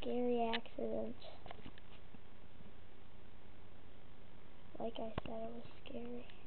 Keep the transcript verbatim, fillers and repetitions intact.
scary accident. Like I said, it was scary.